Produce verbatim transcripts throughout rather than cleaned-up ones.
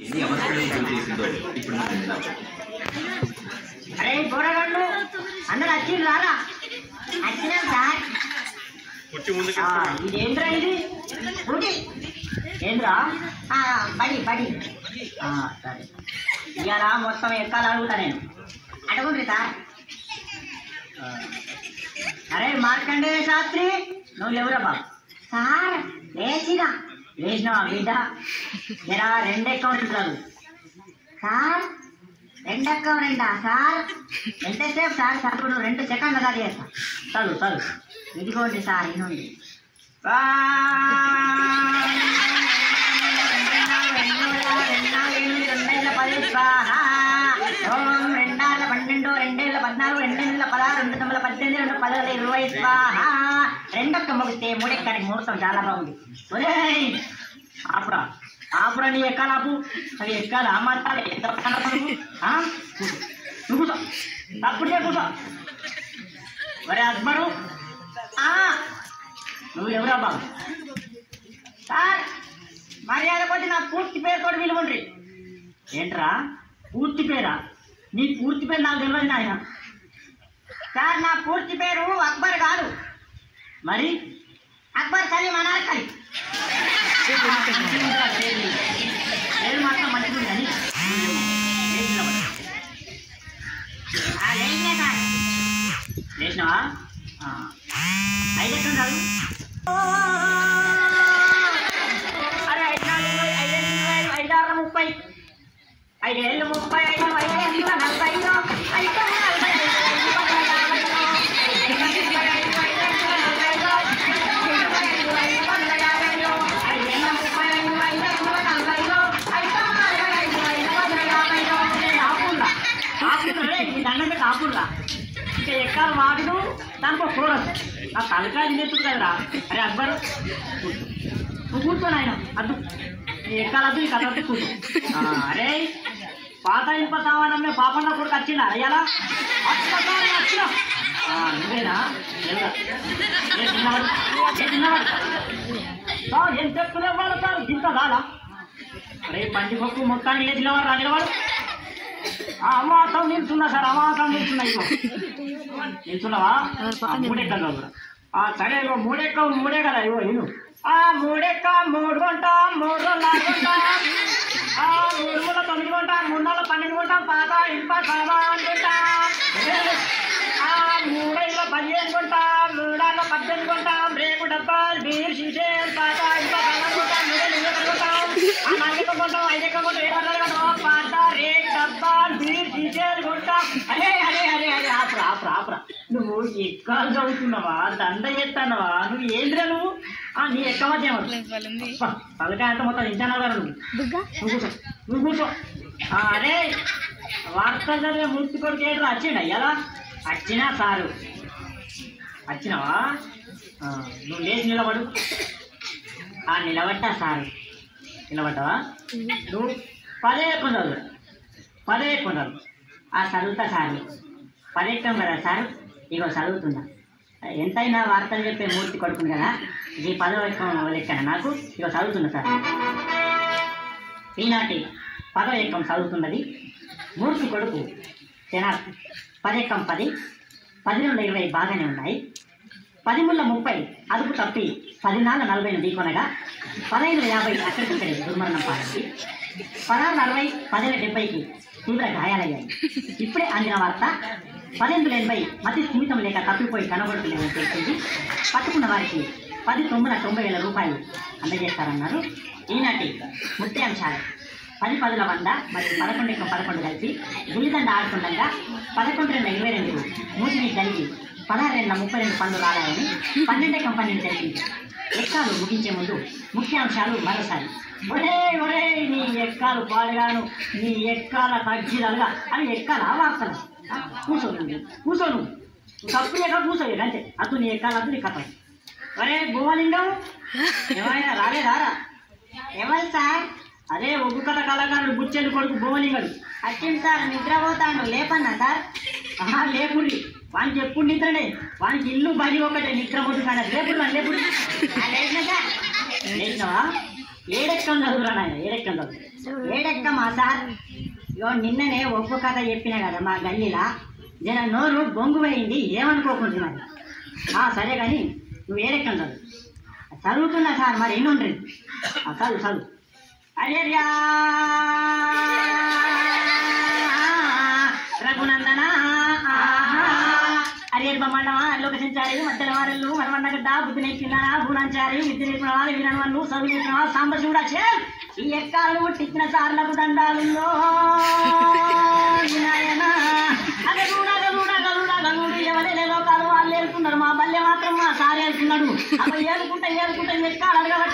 అరే పోరాడు అందరు వచ్చి రారా వచ్చినాం సార్. ఇదేంద్రా ఇది ఊటి ఏంద్రా బడి బడి సరే ఇవాళ మొత్తం ఎక్కాలి అడుగుతా నేను అడగండి సార్. అరే మార్కండే శాస్త్రి నువ్వు లేవురా బాబు. సార్ లేచినా లేచినావా బిడ్డ జరా రెండు అకౌంట్లు చదువు సార్. రెండు అకౌంట్ రెండా సార్? ఎంతసేపు సార్ చదువు రెండు సెకండ్లు కాదు చేస్తా. చదువు చదువు ఇదిగోండి సార్ ఇనుండి రెండేళ్ళ పన్నెండు రెండేళ్ళ పద్నాలుగు రెండేళ్ళ పదహారు రెండు తొమ్మిది పద్దెనిమిది రెండు పదహారు ఇరవై స్వాహా. రెండొక్క ముగిస్తే మూడెక్కడికి ముహూర్తం చాలా బాగుంది. ఒరే ఆపురా ఆపురా నీ ఎక్కాలాపు అవి ఎక్కాలి ఆ మాట్లాడే నువ్వు కూర్చో తప్పుడే కూర్చో. ఒరే అక్బరు నువ్వు ఎవరా బాబు? సార్ మర్యాద కొద్ది నా పూర్తి పేరుతో విలువండి. ఏంట్రా పూర్తి పేరా? నీ పూర్తి పేరు నాకు తెలియదు ఆయన. సార్ నా పూర్తి పేరు అక్బర్ కాదు. మరి అక్బర్ సలీం అనార్కలి. పేరు మాత్రం మంచిది కానీ లేచినా సార్. లేచినావా? ఐదు ఎక్కడ కాదు. అరే ఐదు నాలుగు ఐదు ఐదు ఐదు ఆరు ముప్పై ఐదేళ్ళు ముప్పై ఐదు ఐదు నలభై ఐదు ఐదు నలభై ఐదు దండ కాపుర్రా ఇంకా ఎక్కాలి వాడు దానికో చూడదు ఆ తలకాయలు నేర్చుకు కదరా. అరే అక్బరు నువ్వు కూర్చొని ఆయన అద్దు నీ ఎక్కాలద్దు ఈ కథ కూర్చో. అరే పాత ఇంప సామానమ్మే పాపన్న కొడుకు వచ్చిందా అయ్యాలా? వచ్చినా నువ్వేనా? ఏం చెప్తున్నా వాళ్ళు సార్ ఇంత కాదా? అరే పండి పప్పు మొత్తానికి లేచినవాడు రా నిలవాడు. అమాసం నిల్చున్నా సార్ అమాసం నిల్చున్నా. ఇగో నిల్చున్నావా? మూడెక్కలు కూడా సరే ఇగో మూడెక్క మూడే కదా. ఇగో నేను ఆ మూడెక్క మూడు కొంటా మూడు రోజులు నాలుగు కొంటా ఆ మూడు మూల తొమ్మిది కొంటా మూడు నెలల పన్నెండు కొంటా పాత ఇంప సామాన్ కొంటా ఆ మూడేళ్ళ పదిహేను కొంటా మూడాళ్ళ పద్దెనిమిది కొంటాం రేపు డబ్బాలు బీర్ సీసేలు పాత ఇంప సామాన్ కొంటాం మూడేళ్ళు ఇరవై కొంటాం ఆ నాలుగెక్క కొంటాం ఐదెక్క కొంటాం ఏడు వందలు కొంటాం పాత రేట్ డబ్బాలు బీర్ సీసేలు కొంటాం. అరే అరే అరే అరే ఆపురా ఆపురా ఆపురా నువ్వు ఎక్కాలు చదువుతున్నావా దండ చేస్తున్నావా? నువ్వు ఏంద్రా నువ్వు? నీ ఎక్క మధ్య పలకాయ అంత మొత్తం ఇంచానా గారు నువ్వు నువ్వు కూర్చో నువ్వు కూర్చో. అరే వార్త చదివే మున్సి కొడుకు ఏంట్రా వచ్చిండ ఎలా వచ్చినా సారు వచ్చినావా? నువ్వు లేచి నిలబడు. నిలబడ్డా సారు నిలబడ్డావా? నువ్వు పదే ఎక్కువ చదువు పదే ఎక్కువ చదువు. చదువుతా సారు పదెక్కం కదా సారు. ఇగో చదువుతున్నా ఎంతైనా వార్తలు చెప్పే మూర్తి కొడుకుంది కదా ఈ పదవ ఎక్కం లెక్కన నాకు. ఇగో చదువుతున్నా సార్. ఈనాటి పదవ ఎక్కం చదువుతున్నది మూర్తి కొడుకు తెనాలి. పదెక్కం పది పది నుండి ఇరవై బాగానే ఉన్నాయి. పదిముళ్ళ ముప్పై అదుపు తప్పి పదినాలుగు నలభై ఢీకొనగా పదహైదు యాభై అక్కడికక్కడే దుర్మరణం పాడింది. పదహారు అరవై పదిహేను డెబ్బైకి తీవ్ర గాయాలయ్యాయి. ఇప్పుడే అందిన వార్త పన్నెండు ఎనభై మతి స్థిమితం లేక తప్పిపోయి కనబడుతుందని తెలిసింది. పట్టుకున్న వారికి పది తొమ్మిది తొంభై వేల రూపాయలు అందజేస్తారన్నారు. ఈనాటి ముఖ్యాంశాలు పది పదుల వంద మరియు పదకొండు ఎక్కువ పదకొండు కలిసి గుల్లిదండ ఆడుతుండగా పదకొండు రెండు ఇరవై రెండు మూతిని కలిగి పదహారు రెండు ముప్పై రెండు పనులు రాడాయని పన్నెండు ఎక్కం పన్నెండు తెలిసింది. ఎక్కాలు ముగించే ముందు ముఖ్యాంశాలు మరోసారి. ఒరే ఒరే నీ ఎక్కాలు పాడుగాను నీ ఎక్కాల తగ్గిదలుగా అవి ఎక్కాల వార్తలు. కూర్చోను కూర్చోను తప్పు ఎక్కడ కూర్చోలేదు అంతే. అతను నీ ఎక్కాలి అతను నీ కథ. ఒరే భూమలింగం ఏమైనా రాలే రారా? ఎవరు సార్? అదే ఒగ్గు కథ కళాకారుడు బుచ్చెల్లి కొడుకు భూమలింగడు. వచ్చింది సార్ నిద్రపోతాను లేపన్నా సార్. లేపుండి వానికి ఎప్పుడు నిద్రనే వానికి ఇల్లు బలి ఒకటే నిద్ర ముద్దు కానీ లేపుడు లేపుడు లేచినా సార్. లేచినావా? ఏడెక్కం చదువురా నాయన ఏడెక్కం చదువు. ఏడెక్కమ్మా సార్ ఇగో నిన్ననే ఒక్క కథ చెప్పినా కదా మా గల్లీలా జన నోరు బొంగు పోయింది ఏమనుకోకుండా మరి సరే కానీ నువ్వు ఏడెక్కం చదువు చదువుతున్నా సార్ మరి ఎన్ని ఉంటుంది చదువు చదువు అరే రఘునందన అరే బొమ్మడమా లోక సంచారి మధ్యల వారెళ్ళు మనమన్నగడ్డ బుద్ధి నేర్చుకున్నానా భూనాచారి విద్య నేర్పిన వాళ్ళు వినని వాళ్ళు చదువు నేర్పిన వాళ్ళు సాంబ చూడచ్చే ఈ ఎక్కాలు పుట్టించిన సార్లకు దండాలుల్లో వినాయన అగలుడగలుడగలుడగలుడు ఎవరైనా లోకాలు వాళ్ళు ఏరుకున్నారు మా బల్లె మాత్రం మా సార్ ఏరుకున్నాడు అవ ఏరుకుంటా ఏరుకుంటా ఎక్కాలు అడగబట్టే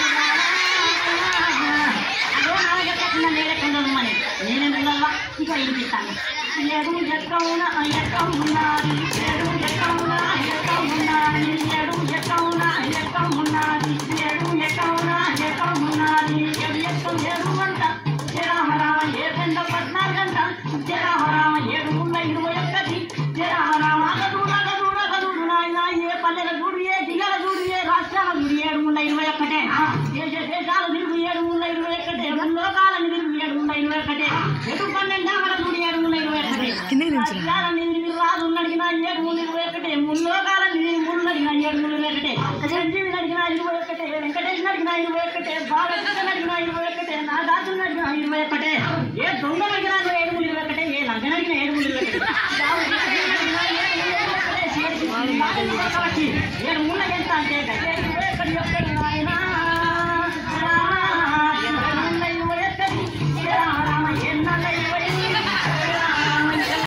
అదో నాగెక్కకుండా నేరెక్కుండదు మరి నేనెందుకు ఇక వినిపిస్తాను ఏడు ఎక్కవున ఎక్కమున్నది ఏడు ఎక్కవున ఎక్కమున్నది ఏడు ఎక్కవున ఎక్కమున్నది ఏడు ఎక్కవున ఎక్కమున్నది ఏడు ఎక్కం ఏడు గంట జరాహరామ ఏడు గంట పద్నాలుగు గంట జరాహరామ ఏడు ముళ్ళ ఇరవై ఒక్కటి జరాహరామ అగదూడ అగదూడ అగదూడు నాయన ఏ పల్లెల చూడు ఏ జిల్లాల చూడు ఏ రాష్ట్రాల చూడు ఏడు ముళ్ళ ఇరవై ఒక్కటే దేశ దేశాలు తిరుగు ఏడు ముళ్ళ ఇరవై ఒక్కటే లోకాలను తిరుగు ఏడు ముళ్ళ ఇరవై ఒక్కటే ఎటు పన్నెండు మన చూడు ఏడు ముళ్ళ ఇరవై ఒక్కటే రాజు అడిగిన ఏడు ముళ్ళు ఇరవై ఒకటే ముల్లోకాలని ముళ్ళు అడిగిన ఏడు ముళ్ళు ఇరవై ఒకటే సంజీవిని అడిగిన ఇరవై ఒకటే వెంకటేశ్వర అడిగిన ఇరవై ఒకటే బాలకృష్ణ అడిగిన ఇరవై ఒకటే నాగార్జున అడిగిన ఇరవై ఒకటే ఏ దొంగ అడిగిన ఏడు ముళ్ళు ఇరవై ఒకటే ఏ లంగన అడిగిన ఏడు ముళ్ళు ఇరవై ఒకటే ఏడు ముళ్ళ ఎంత అంటే